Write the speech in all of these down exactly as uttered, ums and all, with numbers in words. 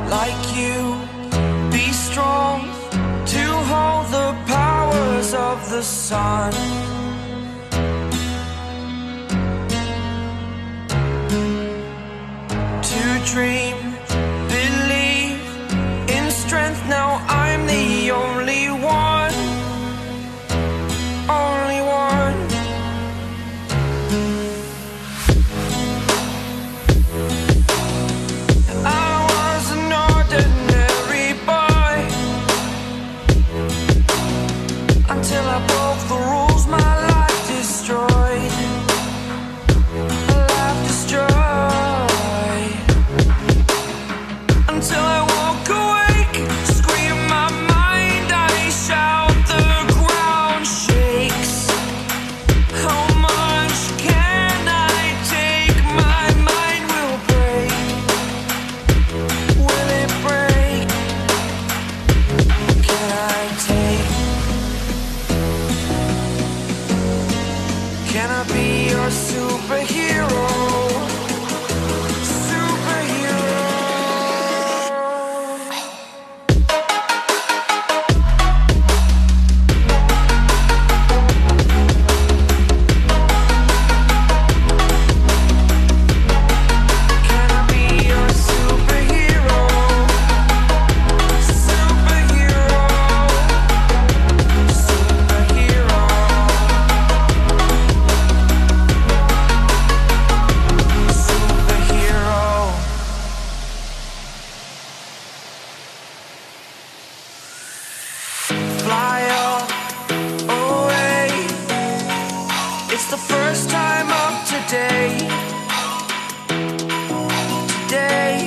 like you. Be strong to hold the powers of the sun. To dream, believe in strength. Now I'm the only one, only one. I was an ordinary boy until I broke the rules. My life destroyed, my life destroyed. Until I woke awake, scream my mind, I shout, the ground shakes. How much can I take? My mind will break. Will it break? Can I take? Can I be your superhero? Fly up away. It's the first time of today. Today.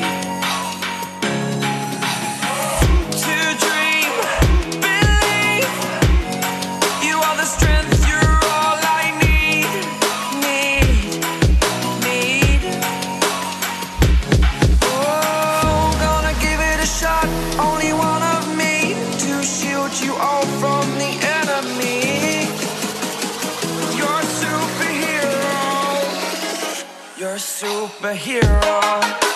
To dream, believe. You are the strength, you're all I need. Need, need. Oh, gonna give it a shot. Only one of me to shield you all from the enemy. You're a superhero. You're a superhero.